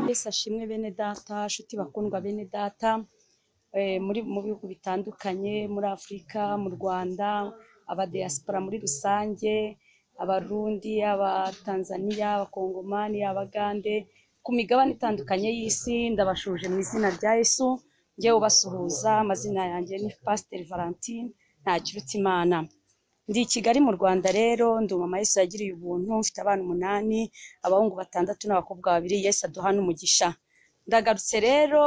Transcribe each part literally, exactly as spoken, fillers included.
Yesu ashimwe bene data, shuti bakundwa bene data, eh, muri mu bihugu bitandukanye muri Afrika, mu Rwanda, aba diaspora muri rusange, abarundi, aba Tanzania, abakongomani, abagande, ku migabane itandukanye y'isi, ndabashuje mu izina rya Yesu. Ngiye ubasuhuza, amazina yanjye ni Pastor Valentine Ntakirutimana. Ndi Kigali mu Rwanda rero, ndi mama Yesu yagiriye ubuntu, mfite abana umunani, abahungu batandatu n'abakobwa babiri. Yesu aduha n'umugisha. Ndagarutse rero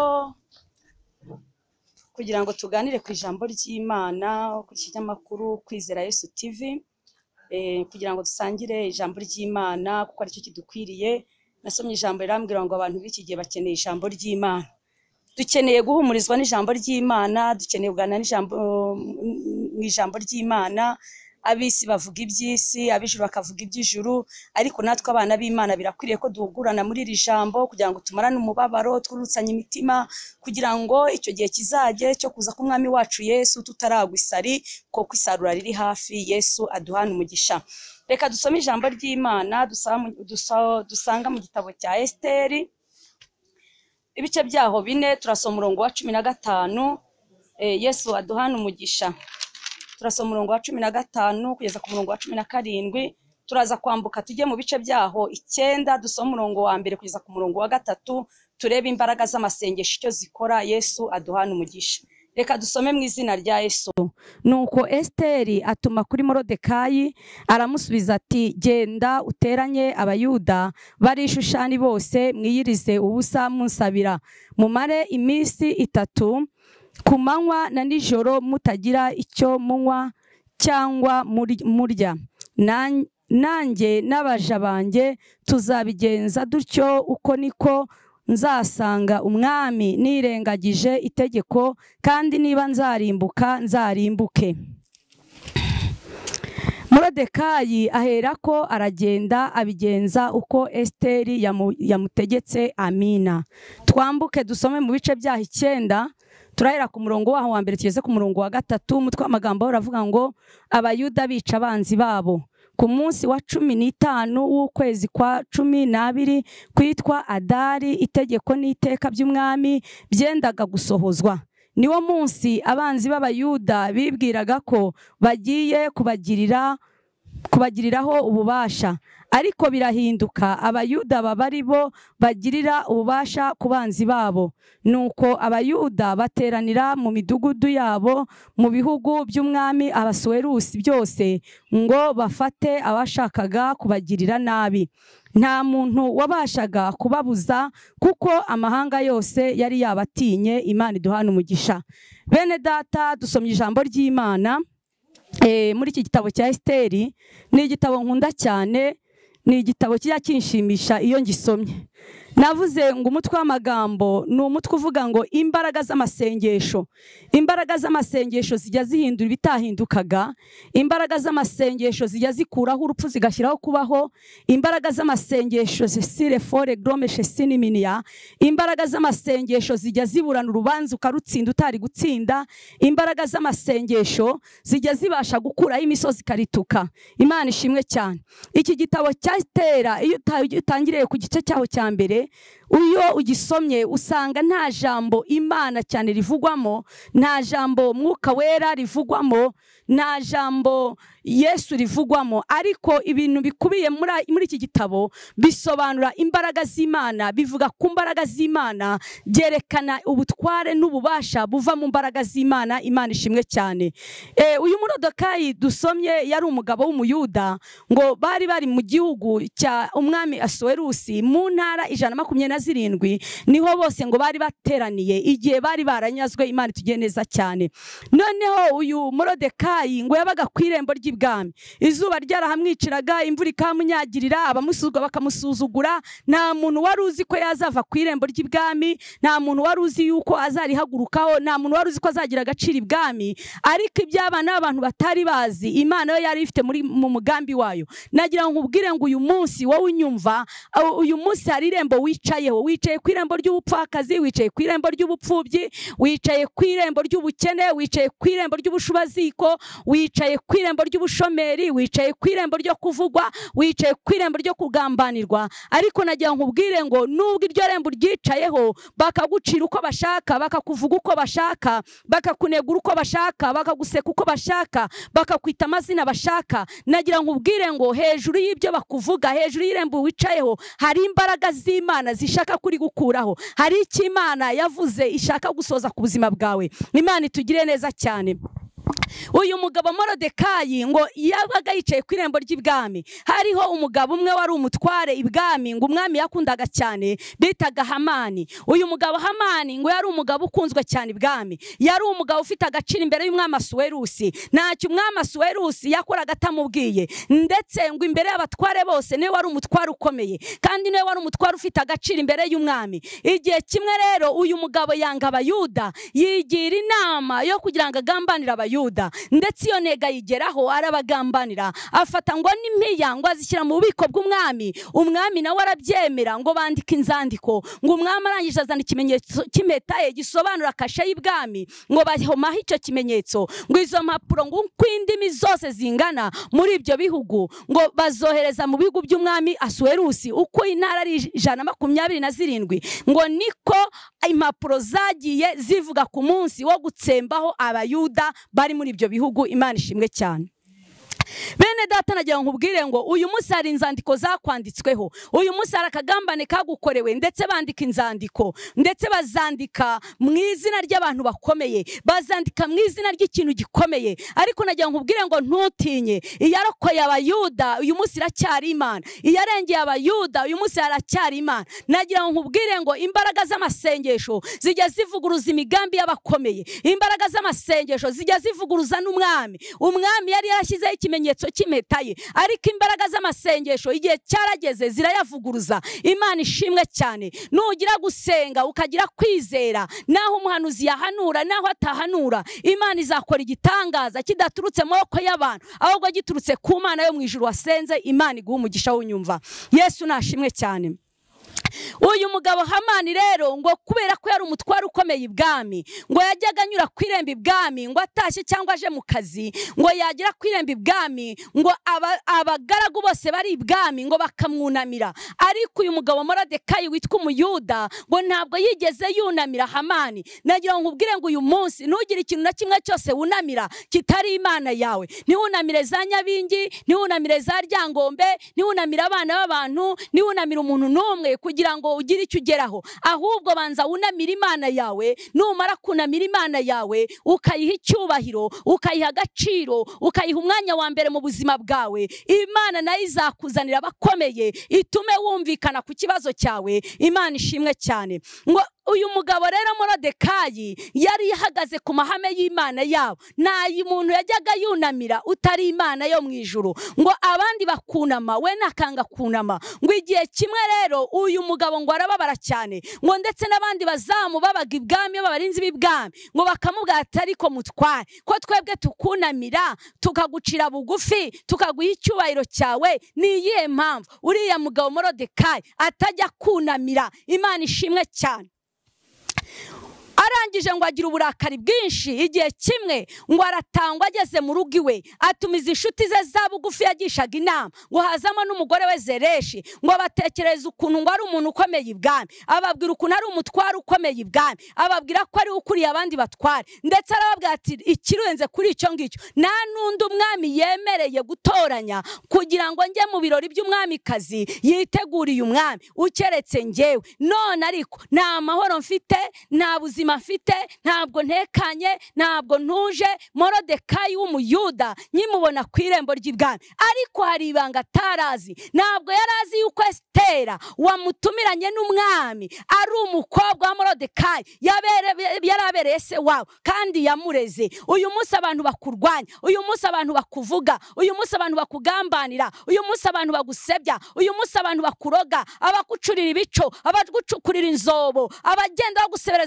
kugira ngo tuganire ku ijambo ry'Imana, ku kinyamakuru Kwizera Yesu T V, eh kugira ngo dusangire ijambo ry'Imana kuko ari cyo kidukwiriye. Nasomye ijambo rirambwira ngo abantu b'iki gihe bakeneye ijambo ry'Imana. Dukeneye guhumurizwa n'ijambo ry'Imana, dukeneye kuganira n'ijambo mu ijambo ry'Imana. Abisi bavuga iby'isi, abijuru bakavuga iby'ijuru, ariko natwe abana b'Imana birakwiriye ko duhugurana muri iri jambo kugira ngo tumarane umubabaro, twurutsanye imitima, kugira ngo icyo gihe kizajye cyo kuza k'umwami wacu Yesu tutaragwa isari, kuko isarura riri hafi. Yesu aduhana umugisha. Reka dusome ijambo ry'Imana dusanga mu gitabo cya Esteri, ibice byaho bine, turasoma umurongo wa cumi na gatanu. eh, Yesu aduhana umugisha. Turasoma umurongo wa cumi na gatanu kugeza ku murongo wa cumi na karindwi. Turaza kwambuka tujye mu bice byaho icyenda, dusoma umurongo wa mbere kugeza ku murongo wa gatatu, turebe imbaraga z'amasengesho icyo zikora. Yesu aduhana umugisha. Reka dusome mu izina rya Yesu. Nuko Esteri atuma kuri Morodekayi, aramusubiza ati, genda uteranye abayuda bari Shushani bose, mwiyirize ubusa munsabira, mumare iminsi itatu, ku manywa na nijoro, mutagira icyo munywa cyangwa murya. Nanjye n'abaja banjye tuzabigenza dutyo, uko niko nzasanga umwami nirengagije itegeko, kandi niba nzarimbuka nzarimbuke. Morodekayi aherako aragenda abigenza uko Esteri yamutegetse. Amina. Twambuke dusome mu bice byaho icyenda, turahera ku murongo waho wa mbere tugeze ku murongo wa gatatu. Umutwe w'amagambo uravuga ngo abayuda bica abanzi babo. Ku munsi wa cumi n'itanu w'ukwezi kwa cumi n'abiri kwitwa Adari, itegeko n'iteka by'umwami byendaga gusohozwa. Niwo munsi abanzi b'abayuda bibwiraga ko bagiye kubagirira kubagiriraho ububasha, ariko birahinduka, abayuda baba ari bo bagirira ububasha ku banzi babo. Nuko abayuda bateranira mu midugudu yabo mu bihugu by'umwami Ahasuwerusi byose, ngo bafate abashakaga kubagirira nabi. Nta muntu wabashaga kubabuza, kuko amahanga yose yari yabatinye. Imana iduhana umugisha. Bene data, dusomye ijambo ry'Imana Eh, muri iki gitabo cya Esteri. Ni igitabo nkunda cyane, ni igitabo kijya kinshimisha iyo ngisomye. Navuze ngo umutwe w'amagambo ni umutwe uvuga ngo imbaraga z'amasengesho. Imbaraga z'amasengesho zijya zihindura ibitahindukaga. Imbaraga z'amasengesho zijya zikuraho urupfu zigashyiraho kubaho. Imbaraga z'amasengesho zisire fore grome shesiniminia. Imbaraga z'amasengesho zijya ziburana urubanza ukarutsinda utari gutsinda. Imbaraga z'amasengesho zijya zibasha gukuraho imisozi karituka. Imana ishimwe cyane. Iki gitabo cya Esteri iyo utangiriye ku gice cyaho cya mbere, uyo ugisomye usanga nta jambo Imana cyane rivugwamo, nta jambo Mwuka Wera rivugwamo, nta jambo Yesu rivugwamo, ariko ibintu bikubiye muri muri iki gitabo bisobanura imbaraga z'Imana, bivuga ku mbaraga z'Imana, byerekana ubutware n'ububasha buva mu mbaraga z'Imana. Imana ishimwe cyane. Eh, uyu Morodekayi dusomye yari umugabo w'umuyuda, ngo bari bari mu gihugu cya umwami Ahasuwerusi mu ntara ijana na makumyabiri na zirindwi, niho bose ngo bari bateraniye igihe bari baranyazwe. Imana itugiye neza cyane. Noneho uyu Morodekayi ngo yabaga ku irembo ry'ibwami, izuba ryarahamwiciraga, imvura ikamunyagirira, abamusuzugura bakamusuzugura. Nta muntu wari uzi ko yazava ku irembo ry'ibwami, nta muntu wari uzi yuko azarihagurukaho, nta muntu wari uzi ko azagira agaciro ibwami. Ariko iby'abana b'abantu batari bazi, Imana yo yari ifite muri mu mugambi wayo. Nagira ngo ubwire ngo uyu munsi wowe unyumva, uyu munsi hari irembo wicayeho. Wicaye ku irembo ry'ubupfakazi, wicaye ku irembo ry'ubupfubyi, wicaye ku irembo ry'ubukene, wicaye ku irembo ry'ubushubaziko, wicaye ku irembo ry'ubu y'ubushomeri, wicaye ku irembo ryo kuvugwa, wicaye ku irembo ryo kugambanirwa, ariko nagira nkubwire ngo nubwo iryo rembo ryicayeho bakagucira uko bashaka, bakakuvuga uko bashaka, bakakunegura uko bashaka, bakaguseka uko bashaka, bakakwita amazina bashaka, nagira nkubwire ngo hejuru y'ibyo bakuvuga, hejuru y'irembo wicayeho hari imbaraga z'Imana zishaka kuri gukuraho, hari icyo Imana yavuze ishaka gusoza ku buzima bwawe. Imana itugire neza cyane. Uyu mugabo Morodekayi ngo yabaga yicaye ku irembo ry'ibwami, hariho umugabo umwe wari umutware ibwami, ngo umwami yakundaga cyane bitaga Hamani. Uyu mugabo Hamani ngo yari umugabo ukunzwe cyane ibwami, yari umugabo ufite agaciro imbere y'umwami Asuwerusi, ntacyo umwami Asuwerusi yakoraga atamubwiye, ndetse ngo imbere y'abatware bose niwe wari umutware ukomeye, kandi niwe wari umutware ufite agaciro imbere y'umwami. Igihe kimwe rero uyu mugabo yanga Abayuda, yigira inama yo kugira ngo agambanire Abayuda, ndetse iyo ntego ayigeraho arabagambanira, afata ngo n'impiya ngo azishyira mu bubiko bw'umwami. Umwami nawe arabyemera, ngo bandika inzandiko, ngo umwami arangije azana ikimenyetso cy'impeta ye gisobanura kashe y'ibwami, ngo bahomaho icyo kimenyetso, ngo izo mpapuro ngo uko indimi zose zingana muri ibyo bihugu ngo bazohereza mu bihugu by'umwami Asuwerusi, uko intara ari ijana na makumyabiri na zirindwi, ngo niko impapuro zagiye zivuga ku munsi wo gutsembaho Abayuda bari muri ibyo bihugu. Imana ishimwe cyane. Bene data, nagira nkubwire ngo uyu munsi hari inzandiko zakwanditsweho, uyu munsi hari akagambane kagukorewe, ndetse bandika inzandiko, ndetse bazandika mu izina ry'abantu bakomeye, bazandika mu izina ry'ikintu gikomeye. Ariko nagira nkubwire ngo ntutinye, iyarokoye Abayuda uyu munsi iracyari Imana, iyarengeye Abayuda uyu munsi aracyari Imana. Nagira nkubwire ngo imbaraga z'amasengesho zijya zivuguruza imigambi y'abakomeye, imbaraga z'amasengesho zijya zivuguruza n'umwami. Umwami yari yarashyizeho ikimenyetso cy'impeta ye, ariko imbaraga z'amasengesho igihe cyarageze zirayavuguruza. Imana ishimwe cyane. Nugira gusenga ukagira kwizera, naho umuhanuzi yahanura naho atahanura, Imana izakora igitangaza kidaturutse mu maboko y'abantu, ahubwo giturutse ku Mana yo mu ijuru wasenze. Imana iguha umugisha w'unyumva. Yesu nashimwe cyane. Uyu mugabo Hamani rero ngo kubera ko yari umutware ukomeye ibwami, ngo yajyaga anyura ku irembo ibwami, ngo atashye cyangwa aje mu kazi, ngo yagira ku irembo ibwami, ngo abagaragu bose bari ibwami ngo bakamwunamira. Ariko uyu mugabo Morodekayi witwa Umuyuda ngo ntabwo yigeze yunamira Hamani. Nagira ngo nkubwire ngo uyu munsi ntugire ikintu na kimwe cyose wunamira kitari Imana yawe. Ntiwunamire za Nyabingi, ntiwunamire za Ryangombe, ntiwunamire abana b'abantu, ntiwunamire umuntu n'umwe kugira ngo ugire icyo ugeraho, ahubwo banza wunamira Imana yawe. Numara kunamira Imana yawe ukayiha icyubahiro, ukayiha agaciro, ukayiha umwanya wa mbere mu buzima bwawe, Imana nayo izakuzanira abakomeye, itume wumvikana ku kibazo cyawe. Imana ishimwe cyane. Ngo uyu mugabo rero Morodekayi yari yahagaze ku mahame y'Imana yabo, nta muntu yajyaga yunamira utari Imana yo mu ijuru, ngo abandi bakunama we nakanga kunama. Ngo igihe kimwe rero uyu mugabo ngo arababara cyane, ngo ndetse n'abandi bazamu babaga ibwami b'abarinzi b'ibwami ngo bakamubwira ati ariko mutware, ko twebwe tukunamira tukagucira bugufi tukaguha icyubahiro cyawe, ni iyihe mpamvu uriya mugabo Morodekayi atajya kunamira? Imana ishimwe cyane. Arangije ngo agira uburakari bwinshi. Igihe kimwe ngo aratangwa, ageze mu rugo iwe atumiza inshuti ze za bugufi yagishaga inama, ngo hazamo n'umugore we Zereshi, ngo batekereza ukuntu ngo ari umuntu ukomeye ibwami, ababwira ukuntu ari umutware ukomeye ibwami, ababwira ko ari ukuriye abandi batware, ndetse arababwira ati ikirenze kuri icyo ngicyo nta n'undi umwami yemereye gutoranya kugira ngo njye mu birori by'umwamikazi yiteguriye umwami ukeretse njyewe. None ariko nta mahoro mfite, nta buzima mfite, ntabwo ntekanye, ntabwo ntuje. Morodekayi w'Umuyuda nyimubona ku irembo ry'ibwami, ariko hari ibanga atarazi. Ntabwo yarazi yuko Esitera wamutumiranye n'umwami ari umukobwa wa Morodekayi, yarabereye se wawe kandi yamureze. Uyu munsi abantu bakurwanya, uyu munsi abantu bakuvuga, uyu munsi abantu bakugambanira, uyu munsi abantu bagusebya, uyu munsi abantu bakuroga, abakucurira ibico, abagucukurira inzobo, abagenda bagusebereza mu nzobo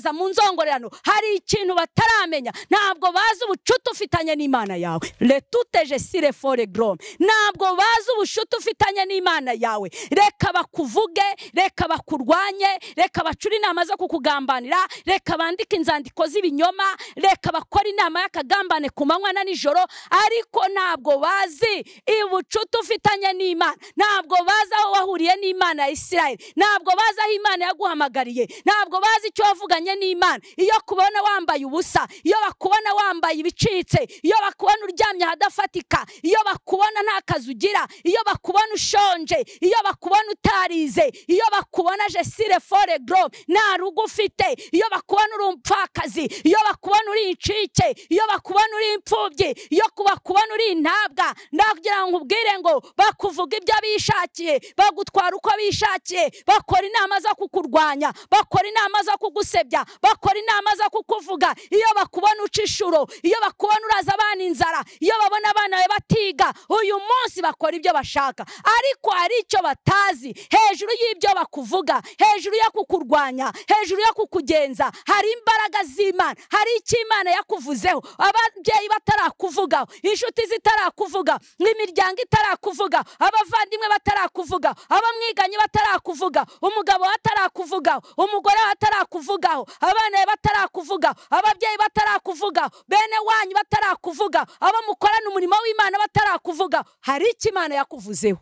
cyongorerano. Hari ikintu bataramenya, ntabwo bazi ubucuti ufitanye n'Imana yawe. Letuteje sire fore grom, ntabwo bazi ubucuti ufitanye n'Imana yawe. Reka bakuvuge, reka bakurwanye, reka bacura inama zo kukugambanira, reka bandike inzandiko z'ibinyoma, reka bakora inama y'akagambane ku manywa na nijoro, ariko ntabwo bazi ubucuti ufitanye n'Imana. Ntabwo bazi aho wahuriye n'Imana ya Isirayeli, ntabwo bazi aho Imana yaguhamagariye, ntabwo bazi icyo wavuganye n'Imana. Iyo kubona wambaye ubusa, iyo bakubona wambaye ibicitse, iyo bakubona uryamye hadafatika, iyo bakubona nta kazi ugira, iyo bakubona ushonje, iyo bakubona utarize, iyo bakubona jesire fore grom nta rugo ufite, iyo bakubona uri umupfakazi, iyo bakubona uri incike, iyo bakubona uri imfubyi, iyo bakubona uri intabwa, ndakugira ngo ubwire ngo bakuvuga ibyo bishakiye, bagutwara uko bishakiye, bakora inama zo kukurwanya, bakora inama zo kugusebya, bakora inama zo kukuvuga. Iyo bakubona ucishuro, iyo bakubona uraza abana inzara, iyo babona abana be batiga, uyu munsi bakora ibyo bashaka. Ariko hari icyo batazi, hejuru y'ibyo bakuvuga, hejuru yo kukurwanya, hejuru yo kukugenza, hari imbaraga z'Imana, hari icyo Imana yakuvuzeho. Ababyeyi batarakuvuga, inshuti zitarakuvuga, imiryango itarakuvuga, abavandimwe batarakuvuga, abamwiganye batarakuvuga, umugabo batarakuvuga, umugore batarakuvuga, abana batarakuvuga, ababyeyi batarakuvuga, bene wanyu batarakuvuga, abo mukorana umurimo w'Imana batarakuvuga, hari icyo Imana yakuvuzeho.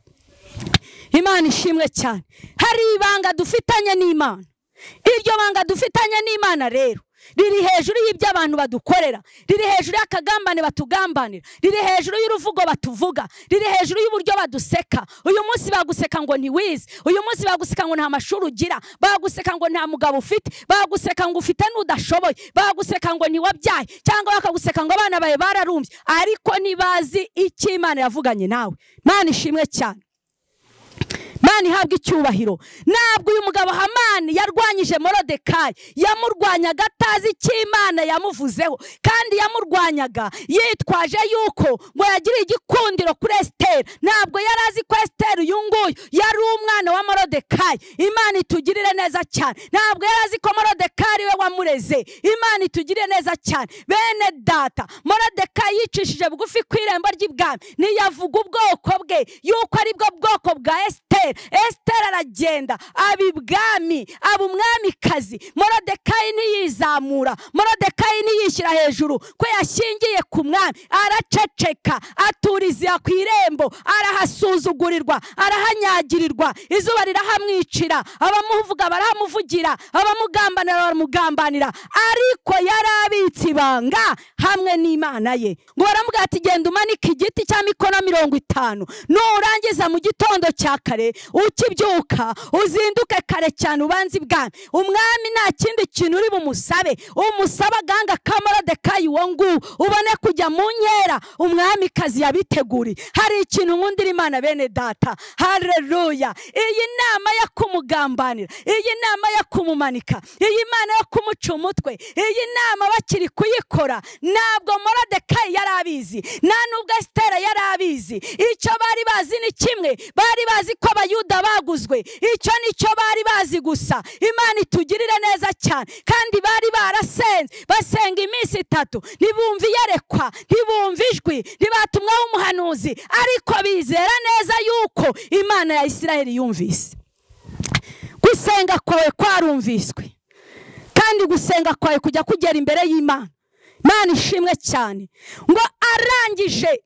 Imana ishimwe cyane. Hari ibanga dufitanye n'Imana. Iryo banga dufitanye n'Imana rero riri hejuru y'ibyo abantu badukorera, riri hejuru y'akagambane batugambanira, riri hejuru y'uruvugo batuvuga, riri hejuru y'uburyo baduseka. Uyu munsi baguseka ngo ntiwize, uyu munsi baguseka ngo nta mashuri ugira, baguseka ngo nta mugabo ufite, baguseka ngo ufite n'udashoboye, baguseka ngo ntiwabyaye, cyangwa bakaguseka ngo abana bawe bararumbye, ariko ntibazi icyo Imana yavuganye nawe. Imana ishimwe cyane. Imana ihabwa icyubahiro. Ntabwo uyu mugabo Hamani yarwanyije Morodekayi, yamurwanyaga atazi icyo Imana yamuvuzeho, kandi yamurwanyaga yitwaje yuko ngo yagiriye igikundiro kuri Esiteri. Ntabwo yari azi ko Esiteri uyu nguyu yari umwana wa Morodekayi. Imana itugirire neza cyane. Ntabwo yari azi ko Morodekayi we wamureze. Imana itugirire neza cyane. Bene data, Morodekayi yicishije bugufi ku irembo ry'ibwami, ntiyavuga ubwoko bwe yuko ari bwo bwoko bwa Esiteri. Esiteri aragenda aba ibwami, aba umwamikazi. Morodekayi ntiyizamura, Morodekayi ntiyishyira hejuru ko yashingiye ku mwami. Araceceka, aturizira ku irembo, arahasuzugurirwa, arahanyagirirwa, izuba rirahamwicira, abamuvuga baramuvugira, abamugambanira baramugambanira, ariko yarabitse ibanga hamwe n'Imana ye. Ngo baramubwira ati genda umanike igiti cya mikono mirongo itanu, nurangiza mu gitondo cya kare ukibyuka uzinduke kare cyane ubanze ibwami. Umwami nta kindi kintu uri bumusabe, umusaba ganga ka Morodekayi wo nguwo ubone kujya mu nkera umwami kazi yabiteguri. Hari ikintu nkundira Imana bene data, haleluya. Iyi nama yo kumugambanira, iyi nama yo kumumanika, iyi mana yo kumuca umutwe, iyi nama bakiri kuyikora, ntabwo Morodekayi yari abizi, nta nubwo Esiteri yari abizi. Icyo bari bazi ni kimwe, bari bazi ko Abayuda baguzwe. Icyo nicyo bari bazi gusa. Imana itugirire neza cyane. Kandi bari barasenze, basenga iminsi itatu, ntibumva iyerekwa, ntibumva ijwi, ntibatumwaho umuhanuzi, ariko bizera neza yuko Imana ya Isirayeli yumvise. Gusenga kwawe kwarumviswe, kandi gusenga kwawe kujya kugera imbere y'Imana. Imana ishimwe cyane. Ngo arangije,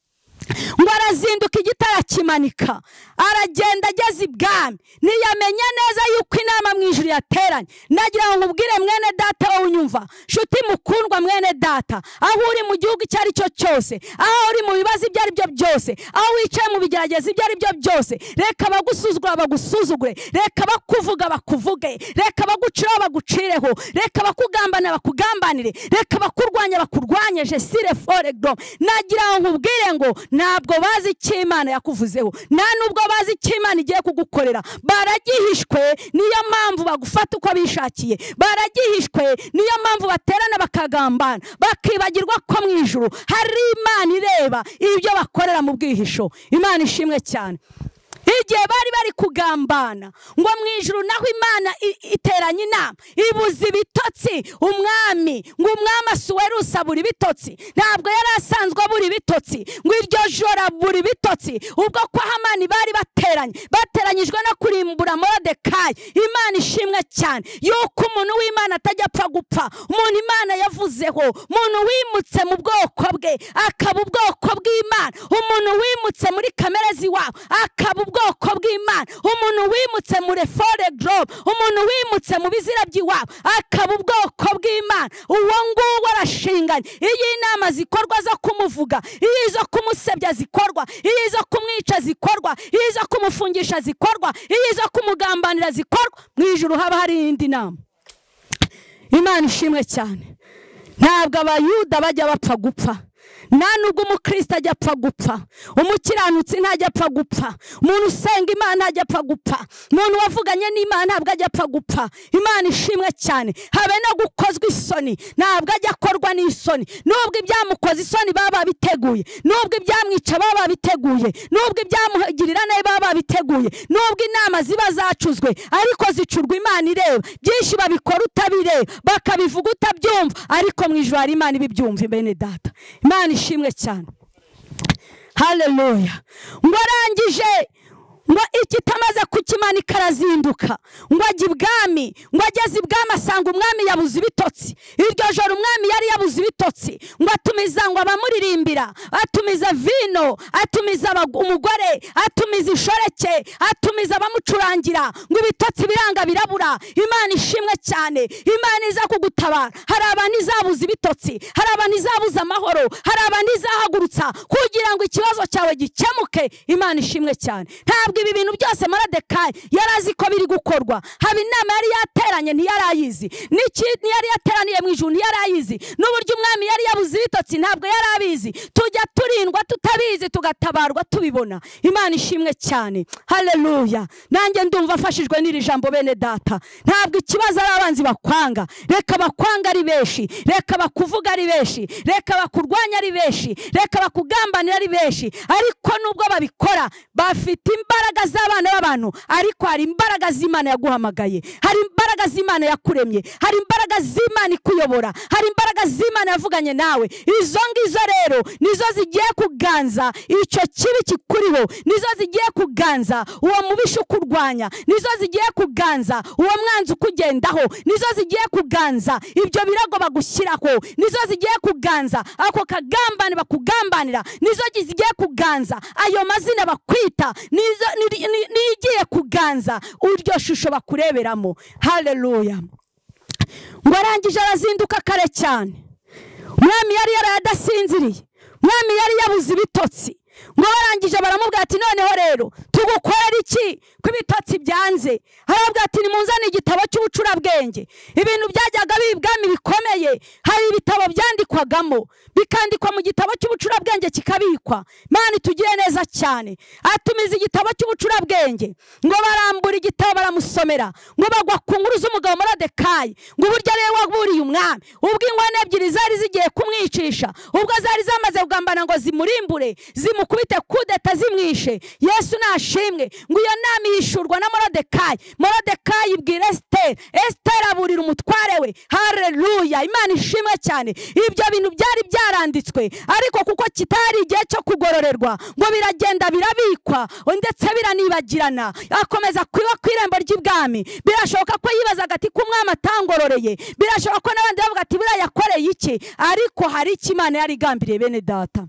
ngo arazinduka igiti arakimanika, aragenda ageze ibwami, ntiyamenya neza yuko inama mu ijuru yateranye. Nagira ngo nkubwire mwene data wowe unyumva, nshuti mukundwa mwene data, aho uri mu gihugu icyo ari cyo cyose, aho uri mu bibazo ibyo ari byo byose, aho wicaye mu bigerageza ibyo ari byo byose, reka bagusuzugura bagusuzugure, reka bakuvuga bakuvuge, reka baguciraho bagucireho, reka bakugambana bakugambanire, reka bakurwanya bakurwanye. Jesire fore grom. Nagira ngo nkubwire ngo ntabwo bazi icyo Imana yakuvuzeho, nta nubwo bazi icyo Imana igiye kugukorera. Baragihishwe, niyo mpamvu bagufata uko bishakiye. Baragihishwe, niyo mpamvu baterana bakagambana, bakibagirwa ko mu ijuru hari Imana ireba ibyo bakorera mu bwihisho. Imana ishimwe cyane. igihe bari bari kugambana ngo mu ijuru naho Imana iteranye inama ibuza ibitotsi umwami, ngo umwami Asuwerusi abura ibitotsi. Ntabwo yari asanzwe abura ibitotsi, ngo iryo joro abura ibitotsi. Ubwo kwa Hamani bari bateranye bateranyijwe no kurimbura Moridekayi. Imana ishimwe cyane yuko umuntu w'Imana atajya apfa gupfa, umuntu Imana yavuzeho, umuntu wimutse mu bwoko bwe akaba ubwoko bw'Imana, umuntu wimutse muri kamere ziwabo akaba ubwoko bw'Imana, umuntu wimutse muri fore gorobe, umuntu wimutse mu bizira by'iwabo akaba ubwoko bw'Imana. Uwo nguwo arashinganye. Iyo inama zikorwa zo kumuvuga, iyo izo kumusebya zikorwa, iyo izo kumwica zikorwa, iyo izo kumufungisha zikorwa, iyo izo kumugambanira zikorwa, mu ijuru haba hari indi nama. Imana ishimwe cyane. Ntabwo abayuda bajya bapfa gupfa, nta nubwo umukristo ajya apfa gupfa, umukiranutsi ntajya apfa gupfa, umuntu usenga Imana ntajya apfa gupfa, umuntu wavuganye n'Imana ntabwo ajya apfa gupfa. Imana ishimwe cyane. Habe no gukozwa isoni ntabwo ajya akorwa n'isoni, nubwo ibyamukoze isoni baba biteguye, nubwo ibyamwica baba biteguye, nubwo ibyamugirira nabi baba biteguye, nubwo inama ziba zacuzwe ariko zicurwa Imana ireba. Byinshi babikora utabireba, bakabivuga utabyumva, ariko mu ijuru hari Imana ibibyumva. Bene data, Imana ishimwe cyane. Haleluya. Ngo arangije ngo ikitamaze kukimanika arazinduka, ngo ajya ibwami. Ngo ageze ibwami asanga umwami yabuze ibitotsi. Iryo joro umwami yari yabuze ibitotsi. Ngo atumiza ngo abamuririmbira, atumiza vino, atumiza umugore, atumiza inshoreke, atumiza abamucurangira, ngo ibitotsi biranga birabura. Imana ishimwe cyane. Imana iza kugutabara. Hari abantu izabuza ibitotsi, hari abantu izabuza amahoro, hari abantu izahagurutsa kugira ngo ikibazo cyawe gikemuke. Imana ishimwe cyane. Ntabwo ibi bintu byose Moridekayi yarazi ko biri gukorwa. Haba inama yari yateranye ntiyarayizi, n'ikindi yari yateraniye mu ijuru ntiyarayizi, n'uburyo umwami yari yabuze ibitotsi ntabwo yarabizi. Tujya turindwa tutabizi, tugatabarwa tubibona. Imana ishimwe cyane. Haleluya. Nanjye ndumva afashijwe n'iri jambo bene data. Ntabwo ikibazo ari abanzi bakwanga, reka bakwanga ari benshi, reka bakuvuga ari benshi, reka bakurwanya ari benshi, reka bakugambanira ari benshi, ariko nubwo babikora bafite imbaraga z'abana b'abantu, ariko hari imbaraga z'Imana yaguhamagaye, hari imbaraga z'Imana yakuremye, hari imbaraga z'Imana ikuyobora, hari imbaraga z'Imana yavuganye nawe. Izo ngizo rero nizo zigiye kuganza icyo kibi kikuriho, nizo zigiye kuganza uwo mubisha ukurwanya, nizo zigiye kuganza uwo mwanzi ukugendaho, nizo zigiye kuganza ibyo birago bagushyiraho, nizo zigiye kuganza ako kagambane bakugambanira, nizo zigiye kuganza ayo mazina bakwita, nizo nigiye kuganza uryo shusho bakureberamo. Haleluya. Ngo arangije arazinduka kare cyane. Umwami yari yaradasinziriye, umwami yari yabuze ibitotsi. Ngo barangije baramubwira ati noneho rero tugukorera iki ko ibitotsi byanze? Arabwira ati nimunzane igitabo cy'ubucurabwenge. Ibintu byajyaga bibwami bikomeye, hari ibitabo byandikwagamo, bikandikwa mu gitabo cy'ubucurabwenge kikabikwa. Imana tugiye neza cyane. Atumiza igitabo cy'ubucurabwenge, ngo barambura igitabo baramusomera, ngo bagwa ku nkuru z'umugabo Moridekayi, ngo burya rero waburiye umwami, ubwo ingwane ebyiri zari zigiye kumwicisha, ubwo zari zamaze kugambana ngo zimurimbure, zimukubite kudeta zimwishe. Yesu nashimwe. Ngo iyo nama yishurwa na Moridekayi. Moridekayi ibwira Esiteri, Esiteri aburira umutware we. Haleluya. Imana ishimwe cyane. Ibyo bintu byari byaranditswe, ariko kuko kitari igihe cyo kugororerwa, ngo biragenda birabikwa ndetse biranibagirana. Akomeza kwiba ku irembo ry'ibwami. Birashoboka ko yibazaga ati ko umwami atangororeye, birashoboka ko n'abandi bavuga ati buriya yakoreye iki, ariko hari icyo Imana yari igambiriye bene data.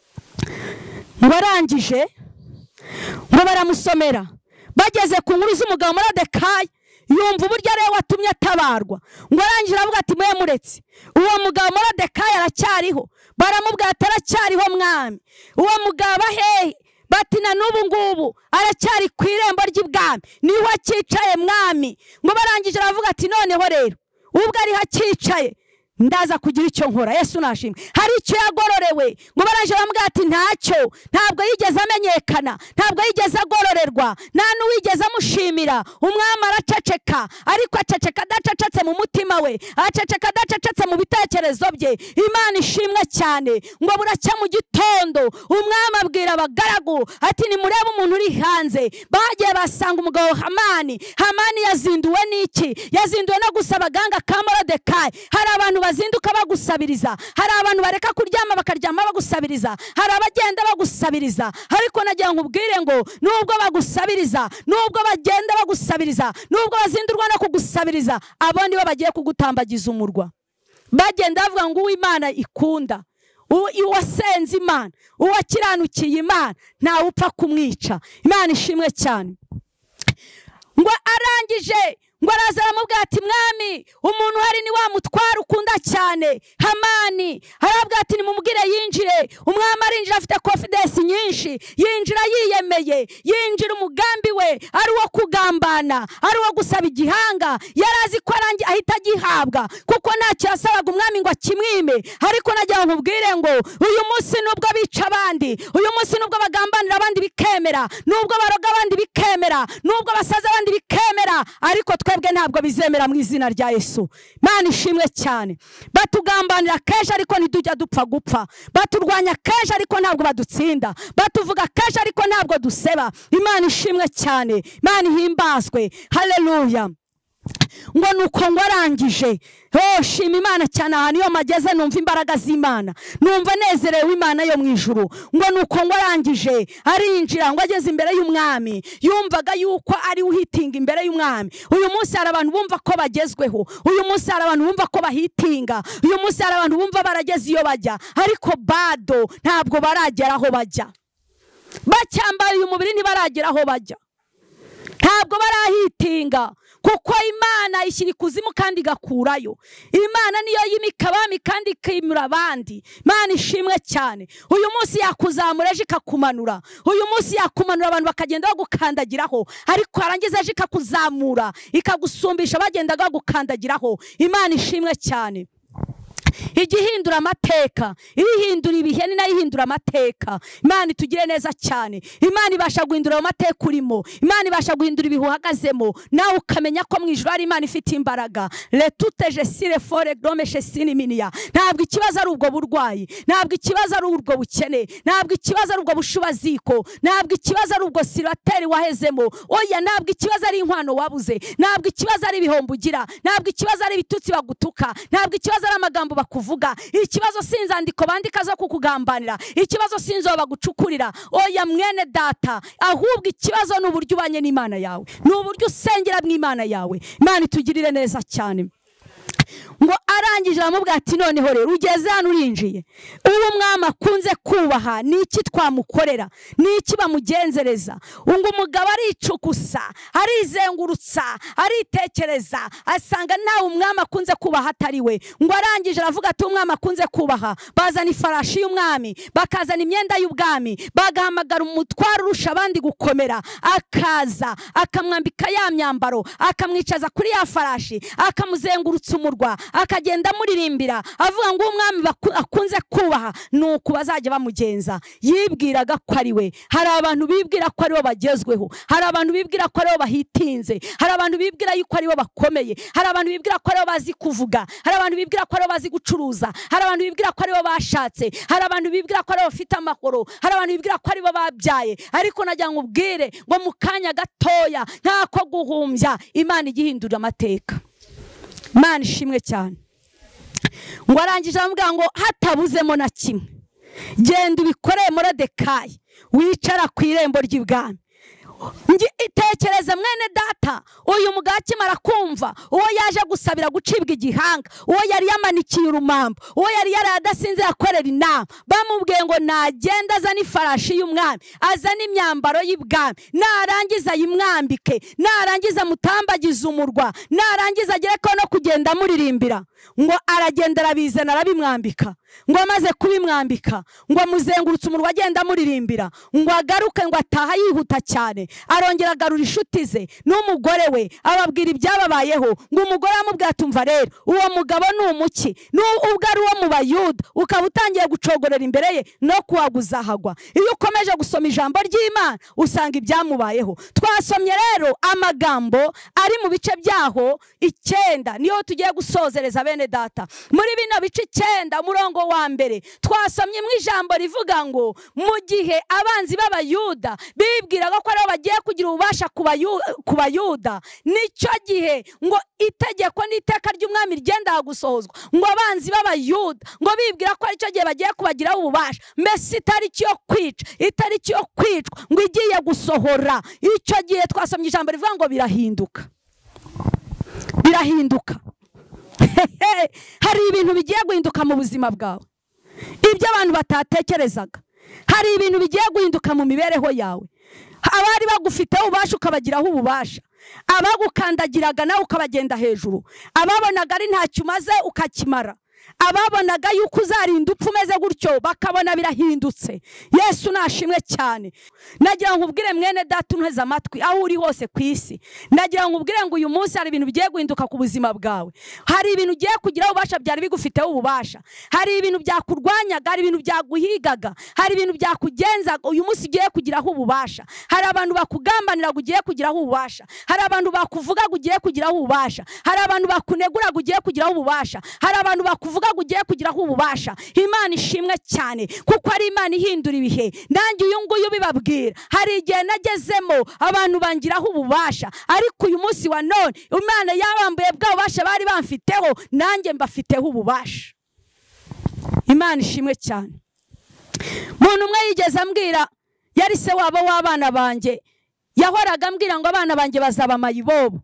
Ngo arangije ngo baramusomera, bageze ku nkuru z'umugabo Moridekayi yumva uburyo rero watumye atabarwa. Ngo arangije aravuga ati mwe muretse uwo mugabo Moridekayi aracyariho. Baramubwira ati aracyariho mwami. Uwo mugabo hehe? Bati na n'ubu ngubu aracyari ku irembo ry'ibwami, niho akicaye mwami. Ngo barangije aravuga ati noneho rero ubwo ari hakicaye ndaza kugira icyo nkora. Yesu nashimwe. Hari icyo yagororewe ngo baraje bamubwira ati ntacyo, ntabwo yigeze amenyekana, ntabwo yigeze agororerwa, nta n'uwigeze amushimira. Umwami araceceka, ariko aceceka adacecetse mu mutima we, aceceka adacecetse mu bitekerezo bye. Imana ishimwe cyane. Ngo buracya mu gitondo umwami abwira abagaragu ati nimurebe umuntu uri hanze. Bagiye basanga umugabo Hamani. Hamani yazinduwe n'iki? Yazinduwe no gusaba ganga ka Moridekayi. Hari abantu bazinduka bagusabiriza, hari abantu bareka kuryama bakaryama bagusabiriza, hari abagenda bagusabiriza. Ariko nagira ngo ubwire ngo nubwo bagusabiriza, nubwo bagenda bagusabiriza, nubwo bazindurwa no kugusabiriza, abo nibo bagiye kugutambagiza umurwa. Bagenda bavuga ngo uw'Imana ikunda, uwasenze Imana, uwakiranukiye Imana, ntawe upfa kumwica. Imana ishimwe cyane. Ngo arangije ngo araza aramubwira ati mwami, umuntu hari ni wa mutwara ukunda cyane Hamani. Arabwira ati nimumubwire yinjire. Umwami arinjira afite confidence nyinshi, yinjira yiyemeye, yinjira umugambi we ari wo kugambana, ari wo gusaba igihanga. Yarazi ko arangi ahita gihabwa kuko ntacyo yasabaga umwami ngo akimwime. Ariko nagira ngo ubwire ngo uyu munsi nubwo bica abandi, uyu munsi nubwo bagambanira abandi bikemera, nubwo baroga abandi bikemera, nubwo basaza abandi bikemera, ariko twebwe ntabwo bizemera mu izina rya Yesu. Imana ishimwe cyane. Batugambanira kenshi ariko ntitujya dupfa gupfa, baturwanya kenshi ariko ntabwo badutsinda, batuvuga kenshi ariko ntabwo duseba. Imana ishimwe cyane. Imana ihimbazwe. Haleluya. Ngo nuko ngo arangije, oh shima Imana cyane. Aha niyo mageze numva imbaraga z'Imana, numva nezerewe Imana yo mu ijuru. Ngo nuko ngo arangije arinjira, ngo ageze imbere y'umwami. Yumvaga yuko ari uhitinga imbere y'umwami. Uyu munsi hari abantu bumva ko bagezweho, uyu munsi hari abantu bumva ko bahitinga, uyu munsi hari abantu bumva barageze iyo bajya, ariko bado ntabwo baragera aho bajya. Bacyambaye uyu mubiri ntibaragera aho bajya, ntabwo barahitinga, kuko Imana ishyira ikuzimu kandi igakurayo. Imana niyo yimika abami kandi ikimura abandi. Imana ishimwe cyane. Uyu munsi yakuzamura ejo ikakumanura, uyu munsi yakumanura abantu bakagenda bagukandagiraho, ariko arangiza ejo ikakuzamura ikagusumbisha bagendaga bagukandagiraho. Imana ishimwe cyane. Igihindura amateka, irihindura ibihe, ni nayo ihindura amateka. Imana itugire neza cyane. Imana ibasha guhindura amateka urimo, Imana ibasha guhindura ibihe uhagazemo, nawe ukamenya ko mu ijuru hari Imana ifite imbaraga. Letute jesire fore grome shesini minia. Ntabwo ikibazo ari ubwo burwayi, ntabwo ikibazo ari ubwo bukene, ntabwo ikibazo ari ubwo bushubaziko, ntabwo ikibazo ari ubwo sirateri wahezemo. Oya, ntabwo ikibazo ari inkwano wabuze, ntabwo ikibazo ari ibihombo ugira, ntabwo ikibazo ari ibitutsi bagutuka, ntabwo ikibazo ari amagambo bakuvuga. Ikibazo sinzandiko bandika zo kukugambanira, ikibazo sinzo bagucukurira. Oya mwene data, ahubwo ikibazo n'uburyo ubanye n'Imana yawe, n'uburyo usengera mw'Imana yawe. Imana itugirire neza cyane. Ngo arangije aramubwira ati noneho rero ugeze hano urinjiye, uwo mwami akunze kubaha niki twamukorera, niki bamugenzereza? Ngo umugabo aricukusa, arizengurutsa, aritekereza, asanga nawe umwami akunze kubaha atari we. Ngo arangije aravuga ati umwami akunze kubaha. Bazana ifarashi y'umwami, bakazana imyenda y'ubwami, bagahamagara umutwaro urusha abandi gukomera, akaza akamwambika ya myambaro, akamwicaza kuri ya farashi, akamuzengurutsa umurwa, akagenda muririmbira avuga ngo umwami akunze kubaha, nuko bazajya bamugenza. Yibwiraga ko ari we. Hari abantu bibwira ko ari bo bagezweho, hari abantu bibwira ko ari bo bahitinze, hari abantu bibwira yuko ari bo bakomeye, hari abantu bibwira ko ari bo bazi kuvuga, hari abantu bibwira ko ari bo bazi gucuruza, hari abantu bibwira ko ari bo bashatse, hari abantu bibwira ko ari bo bafite amahoro, hari abantu bibwira ko ari bo babyaye. Ariko nagira ngo ubwire ngo mu kanya gatoya ntako guhumbya, Imana igihindura amateka. Imana ishimwe cyane. Ngo arangije amubwira ngo hatabuzemo na kimwe, genda ubikoreye Moridekayi, wicara ku irembo ry'ibwami. Itekereza mwene data, uyu mugabo akimara kumva uwo yaje gusabira gucibwa igihanga, uwo yari yamanikiye urumambo, uwo yari yaradasinze yakorera inama, bamubwiye ngo nagenda azana ifarashi y'umwami, azana imyambaro y'ibwami, narangiza yimwambike, narangiza mutambagiza umurwa, narangiza agere ko no kugenda muririmbira. Ngo aragenda arabizana arabimwambika. ngo amaze kubimwambika ngo amuzengurutse umurwa agenda amuririmbira ngo agaruke ngo ataha yihuta cyane. Arongera agarura inshuti ze n'umugore we ababwira ibyababayeho ngo umugore amubwira tumva rero uwo mugabo ni umuki ubwo ari uwo mu Bayuda ukaba utangiye gucogorera imbere ye no kuwaguzahagwa. Iyo ukomeje gusoma ijambo ry'Imana usanga ibyamubayeho. Twasomye rero amagambo ari mu bice byaho icyenda, niyo tugiye gusozereza bene data. Muri bino bice icyenda umurongo wa mbere twasomye mu ijambo rivuga ngo mu gihe abanzi b'Abayuda bibwiraga ko aribo bagiye kugira ububasha ku Bayuda, nicyo gihe ngo itegeko n'iteka ry'umwami ryenda gusohozwa ngo abanzi b'Abayuda ngo bibwira ko aricyo gihe bagiye kubagiraho ububasha. Mbese itariki yo kwica itariki yo kwicwa ngo igiye gusohora. Icyo gihe twasomye ijambo rivuga ngo birahinduka birahinduka hari ibintu bigiye guhinduka mu buzima bwawe, ibyo abantu batatekerezaga. Hari ibintu bigiye guhinduka mu mibereho yawe. Abari bagufiteho ububasha ukabagiraho ububasha, abagukandagiraga nawe ukabagenda hejuru, ababonaga ari ntacyo umaze ukakimara, ababonaga yuko uzarinda upfa umeze gutyo bakabona birahindutse. Yesu nashimwe cyane. Nagira ngo ubwire mwene data unteze amatwi aho uri hose ku isi, nagira ngo ubwire ngo uyu munsi hari ibintu bigiye guhinduka ku buzima bwawe. Hari ibintu ugiye kugiraho ububasha byari bigufiteho ububasha. Hari ibintu byakurwanyaga, hari ibintu byaguhigaga, hari ibintu byakugenzaga, uyu munsi ugiye kugiraho ububasha. Hari abantu bakugambanira ugiye kugiraho ububasha. Hari abantu bakuvuga ugiye kugiraho ububasha. Hari abantu bakunegura ugiye kugiraho ububasha. Hari abantu bakuvuga ugiye kugiraho ububasha. Imana ishimwe cyane kuko ari Imana ihindura ibihe. Nanjye uyu nguyu bibabwira, hari igihe nagezemo abantu bangiraho ububasha, ariko uyu munsi wa none Imana yabambuye bwa ububasha bari bamfiteho, nanjye mbafiteho ububasha. Imana ishimwe cyane. Muntu umwe yigeze ambwira, yari se wabo w'abana banjye, yahoraga ambwira ngo abana banjye bazaba mayibobo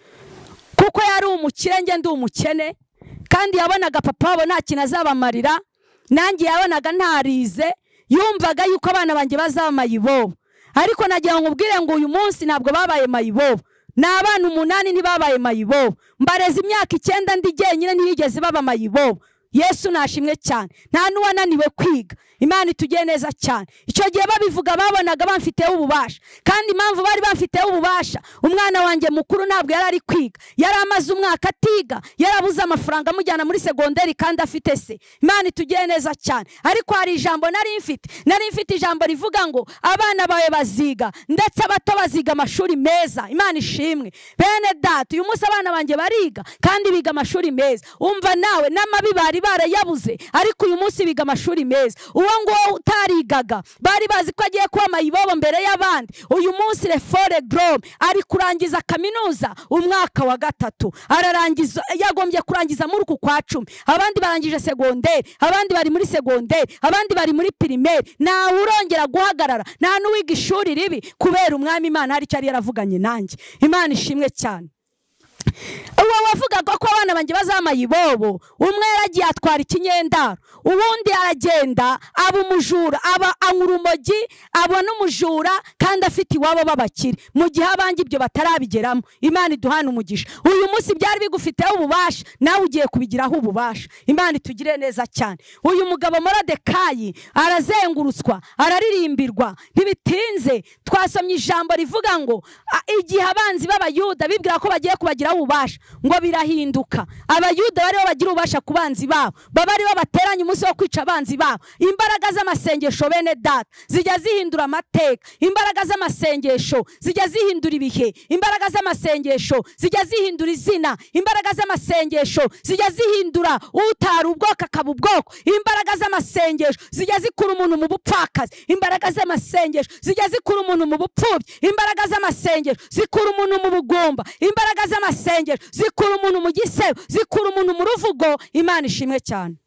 kuko yari umukire nge ndi umukene, kandi yabonaga papa wabo nta kintu azabamarira, nanjye yabonaga ntarize, yumvaga yuko abana banjye bazaba mayibobo. Ariko nagira ngo ubwire ngo uyu munsi ntabwo babaye mayibobo. N'abana umunani ntibabaye mayibobo. Mbareze imyaka icyenda ndi jyenyine ntiyigeze baba mayibobo. Yesu nashimwe cyane. Nta nuwananiwe kwiga. Imana itugiye neza cyane. Icyo gihe babivuga babonaga bamfiteho ububasha, kandi impamvu bari bamfiteho ububasha, umwana wanjye mukuru ntabwo yari ari kwiga, yari amaze umwaka atiga, yarabuze amafaranga amujyana muri segonderi kandi afite se. Imana itugiye neza cyane. Ariko hari ijambo nari mfite, nari mfite ijambo rivuga ngo abana bawe baziga, ndetse abato baziga amashuri meza. Imana ishimwe. Bene data, uyu munsi abana banjye bariga kandi biga amashuri meza. Umva nawe n'amabi bari barayabuze, ariko uyu munsi biga amashuri meza. Uwo ngo utarigaga bari bazi ko agiye kuba mayibobo mbere y'abandi, uyu munsi refore grome ari kurangiza kaminuza umwaka wa gatatu, ararangiza, yagombye kurangiza muri uku kwa cumi. Abandi barangije segonderi, abandi bari muri segonderi, abandi bari muri primaire. Nta urongera guhagarara, nta n'uwiga ishuri ribi, kubera umwami Imana hari icyo yari yaravuganye nanjye. Imana ishimwe cyane. Uwo wavugaga ko abana banjye bazamayibobo, umwe yaragiye atwara ikinyendaro, ubundi aragenda aba umujura, aba angurumogi, aba n'umujura, kandi afite iwabo babakire, mu gihe abandi ibyo batarabigeramo. Imana iduhana umugisha. Uyu munsi byari bigufiteho ububasha, nawe ugiye kubigiraho ububasha. Imana itugire neza cyane. Uyu mugabo Moridekayi arazengurutswa, araririmbirwa. Ntibitinze twasomye ijambo rivuga ngo igihe abanzi b'Abayuda bibwira ko bagiye kubagiraho ububasha, ngo birahinduka. Abayuda bari bagira ububasha ku banzi babo, baba ari bo bateranye umunsi wo kwica abanzi babo. Imbaraga z'amasengesho bene data zijya zihindura amateka. Imbaraga z'amasengesho zijya zihindura ibihe. Imbaraga z'amasengesho zijya zihindura izina. Imbaraga z'amasengesho zijya zihindura utari ubwoko akaba ubwoko. Imbaraga z'amasengesho zijya zikura umuntu mu bupfakazi. Imbaraga z'amasengesho zijya zikura umuntu mu bupfubyi. Imbaraga z'amasengesho zikura umuntu mu bugumba. Imbaraga z'amasengesho zikura umuntu mu gisebo, zikura umuntu mu ruvugo. Imana ishimwe cyane.